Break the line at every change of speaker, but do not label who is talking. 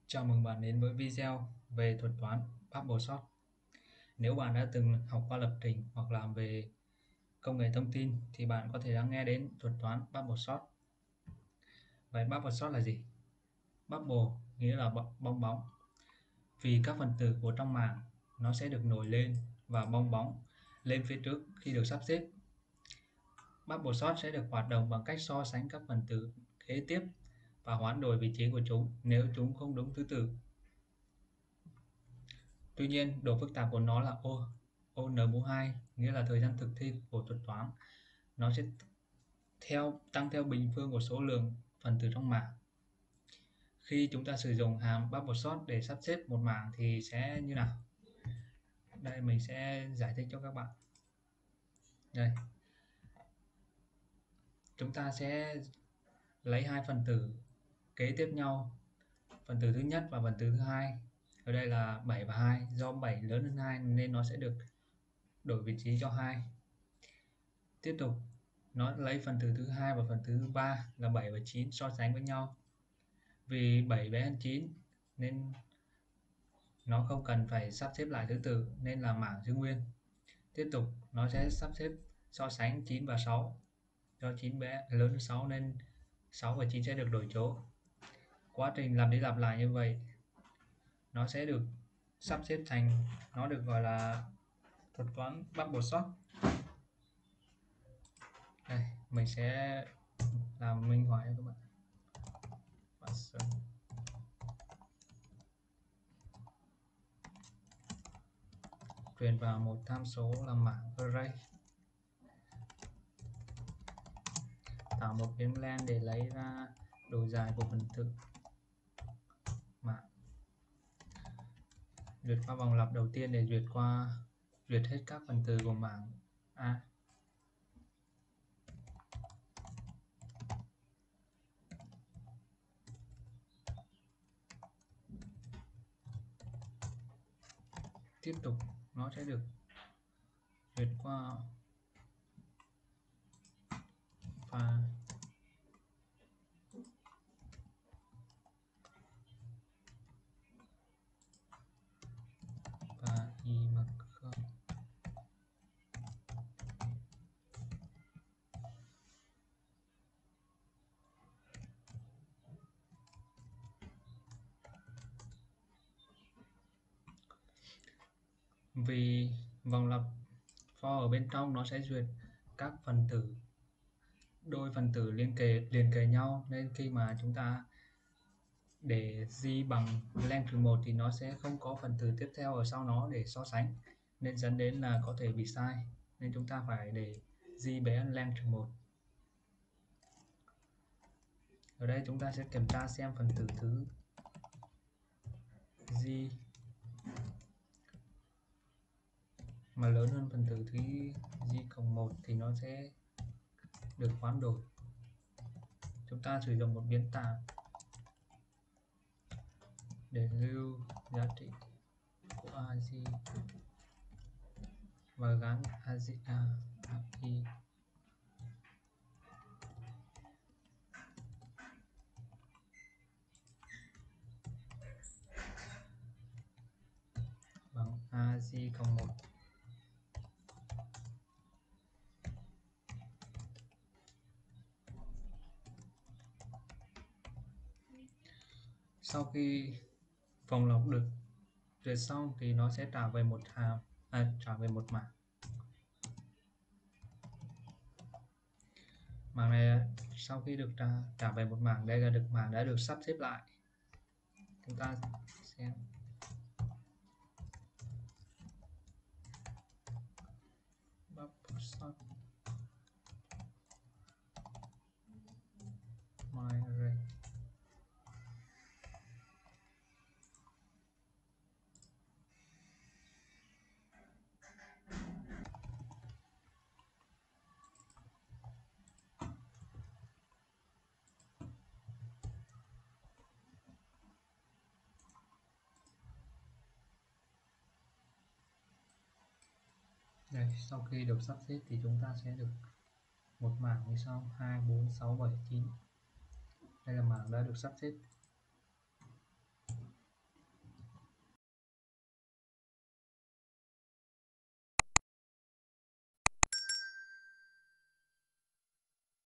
Chào mừng bạn đến với video về thuật toán Bubble Sort. Nếu bạn đã từng học qua lập trình hoặc làm về công nghệ thông tin thì bạn có thể đã nghe đến thuật toán Bubble Sort. Vậy Bubble Sort là gì? Bubble nghĩa là bong bóng. Vì các phần tử của trong mảng nó sẽ được nổi lên và bong bóng lên phía trước khi được sắp xếp. Bubble Sort sẽ được hoạt động bằng cách so sánh các phần tử kế tiếp và hoán đổi vị trí của chúng nếu chúng không đúng thứ tự. Tuy nhiên, độ phức tạp của nó là O n mũ 2, nghĩa là thời gian thực thi của thuật toán. Nó sẽ tăng theo bình phương của số lượng phần tử trong mảng. Khi chúng ta sử dụng hàm Bubble Sort để sắp xếp một mảng thì sẽ như nào? Đây mình sẽ giải thích cho các bạn. Đây, chúng ta sẽ lấy hai phần tử kế tiếp nhau, phần tử thứ nhất và phần tử thứ hai. Ở đây là 7 và 2, do 7 lớn hơn 2 nên nó sẽ được đổi vị trí cho 2. Tiếp tục, nó lấy phần tử thứ hai và phần tử thứ ba là 7 và 9 so sánh với nhau. Vì 7 bé hơn 9 nên nó không cần phải sắp xếp lại thứ tự nên là mảng giữ nguyên. Tiếp tục, nó sẽ sắp xếp so sánh 9 và 6. Do 9 bé lớn hơn 6 nên 6 và 9 sẽ được đổi chỗ. Quá trình lặp đi lặp lại như vậy, nó sẽ được sắp xếp thành, nó được gọi là thuật toán Bubble Sort. Đây, mình sẽ làm minh họa cho các bạn. Truyền vào một tham số là mảng array, tạo một biến len để lấy ra độ dài của phần tử mảng. Duyệt qua vòng lặp đầu tiên để duyệt hết các phần tử của mảng A. Tiếp tục, nó sẽ được duyệt qua và y mặc không. Vì vòng lặp for ở bên trong nó sẽ duyệt các phần tử, đôi phần tử liền kề nhau, nên khi mà chúng ta để g bằng len trừ 1 thì nó sẽ không có phần tử tiếp theo ở sau nó để so sánh, nên dẫn đến là có thể bị sai, nên chúng ta phải để g bé hơn len trừ 1. Ở đây chúng ta sẽ kiểm tra xem phần tử thứ g mà lớn hơn phần tử thứ g cộng 1 thì nó sẽ được hoán đổi. Chúng ta sử dụng một biến tạm để lưu giá trị của AG và gắn AI bằng AG cộng 1. Sau khi vòng lặp được duyệt xong thì nó sẽ trả về một trả về một mảng. Mảng này sau khi được trả về một mảng, đây là mảng đã được sắp xếp lại. Chúng ta xem Bubble Sort my array. Đây, sau khi được sắp xếp thì chúng ta sẽ được một mảng như sau: 2, 4, 6, 7, 9. Đây là mảng đã được sắp xếp.